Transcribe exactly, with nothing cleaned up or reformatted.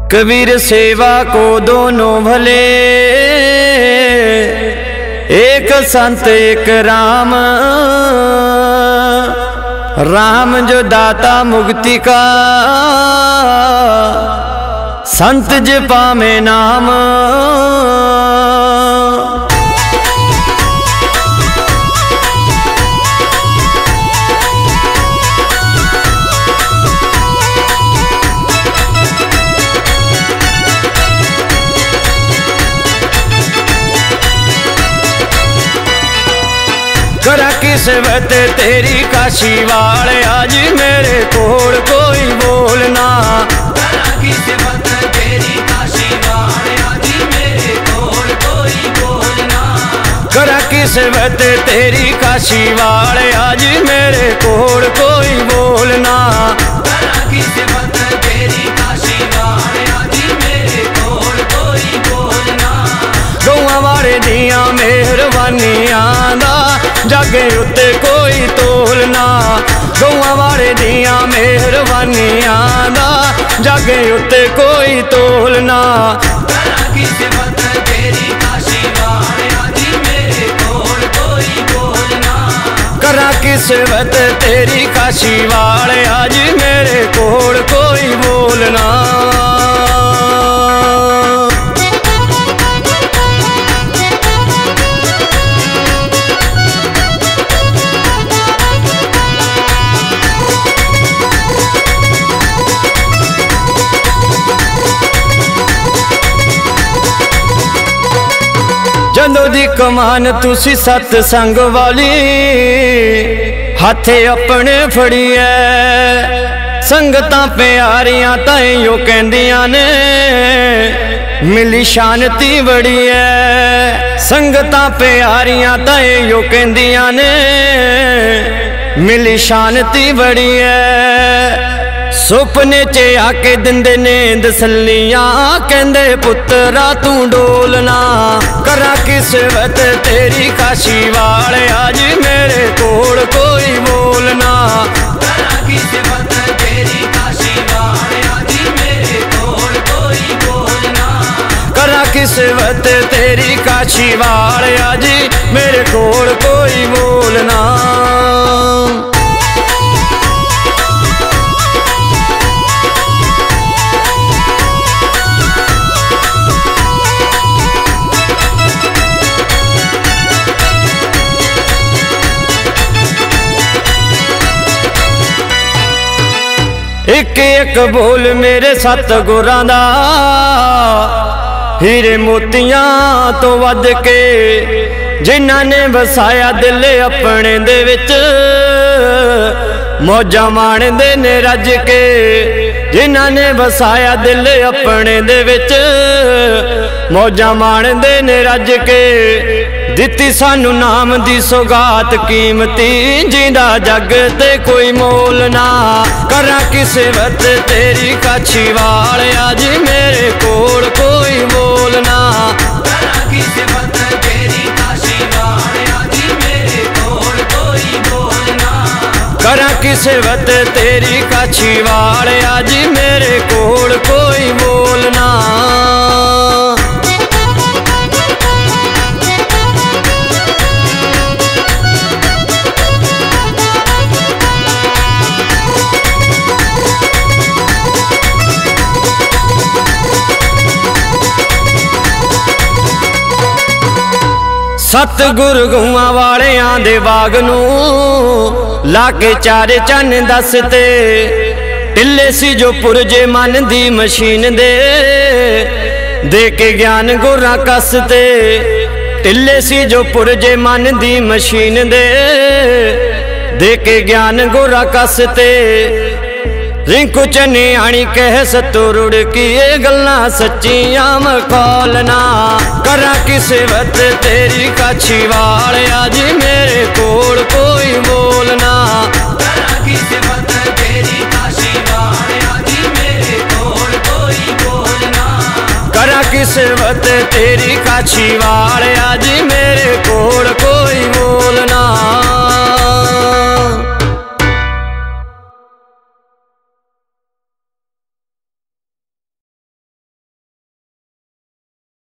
कबीर सेवा को दोनों भले, एक संत एक राम। राम जो दाता मुक्ति का, संत जो पामे नाम। करा की सेवत तेरी काशी वाले, आज मेरे कोल कोई बोलना। करा की सेवत तेरी काशी वाले, आज मेरे कोल कोई बोलना। करा की सेवत तेरी काशी वाले, आज मेरे कोल कोई बोलना। करा की सेवत तेरी काशी वाले, आज मेरे कोल कोई बोलना। गौआं वाले दियां मेहरबानियां दा, जागे उत्ते कोई तोलना। गौआं वाले दियां मेहरबानियां दा, जागे उत्ते कोई तोलना। करा की सेवत तेरी काशी वाले, आज मेरे कोल कोई बोलना। करा की सेवत तेरी काशी वाले, आज मेरे कोल कोई बोलना। जदों दी कमान तुसी सतसंग वाली, हाथे अपने फड़िए। संगतां प्यारियां ताइयों कहंदियां ने, मिली शांति बड़ी है। संगतां प्यारियां ताइयों कहंदियां ने, मिली शांति बड़ी है। सुपने च आके दिंदे ने दसलियां, कहंदे पुत्रा तू डोलना। करा की सेवत तेरी काशी वाले, आज मेरे कोल कोई बोलना। करा की सेवत तेरी काशी वाले, आज मेरे कोल कोई बोलना। करा की सेवत तेरी काशी वाले, आज मेरे कोल कोई बोलना। एक एक बोल मेरे सतगुरां दा, हीरे मोतियां तो वध के। जिन्हां ने वसाया दिल अपने दे विच, मौजां माणदे ने रज के। जिन्हां ने वसाया दिल अपने दे विच, मौजां माणदे ने रज के। दिती सानू नाम दी सौगात कीमती, जिंदा जग ते कोई मोल ना। करा की सेवत तेरी काशी वाले, आज मेरे कोल कोई बोलना। करा की सेवत तेरी काशी वाले, आज मेरे कोल कोई बोलना। करा की सेवत तेरी काशी वाले, आज मेरे कोल कोई बोलना। सतगुर गौआं वालियां दे बाग नूं, लाके चारे चन दसते। टिल्ले सी जो पुरजे मन दी मशीन दे, दे के ज्ञान गुरां कसते। टिल्ले सी जो पुरजे मन दी मशीन दे, दे के ज्ञान गुरां कसते। रिंकू चने आनी कह सतुरुड़ की, ये गल्लां सच्चियां मखौलना। करा की सेवत तेरी काशी वाले, आज मेरे कोल कोई बोलना। करा की सेवत तेरी काशी वाले, आज मेरे कोल कोई बोलना। करा की सेवत तेरी काशी वाले, आज मेरे कोल कोई बोलना।